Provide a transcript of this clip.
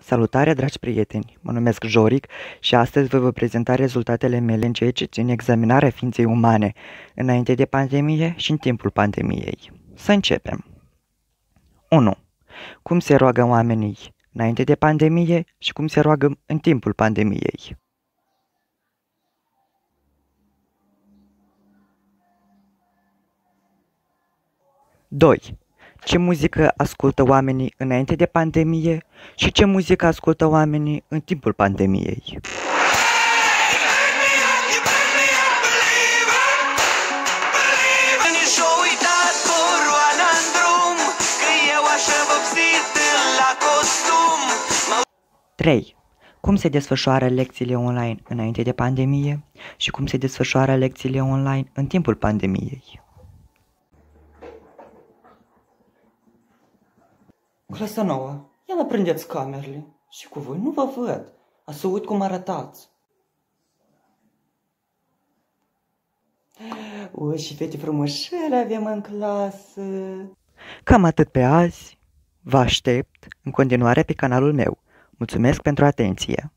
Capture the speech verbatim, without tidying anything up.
Salutare, dragi prieteni! Mă numesc Joric și astăzi vă voi prezenta rezultatele mele în ceea ce ține examinarea ființei umane înainte de pandemie și în timpul pandemiei. Să începem! unu. Cum se roagă oamenii înainte de pandemie și cum se roagă în timpul pandemiei. doi. Ce muzică ascultă oamenii înainte de pandemie și ce muzică ascultă oamenii în timpul pandemiei. trei. Cum se desfășoară lecțiile online înainte de pandemie și cum se desfășoară lecțiile online în timpul pandemiei. Clasa nouă, ia mă prindeți camerele și cu voi nu vă văd, a să uit cum arătați. O, și fete frumușele avem în clasă. Cam atât pe azi, vă aștept în continuare pe canalul meu. Mulțumesc pentru atenție!